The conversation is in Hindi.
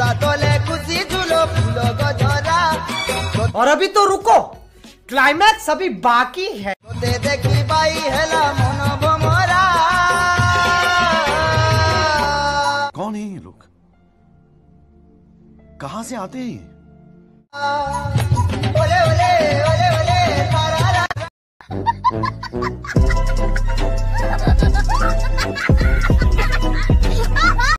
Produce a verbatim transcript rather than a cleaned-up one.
तोले खुशी झूलो फूलो गजरा। और अभी तो रुको, क्लाइमैक्स अभी बाकी है। दे देखी बाई हेला मन भमरा। कौन है ये लोग, कहाँ से आते हैं? ओले ओले ओले ओले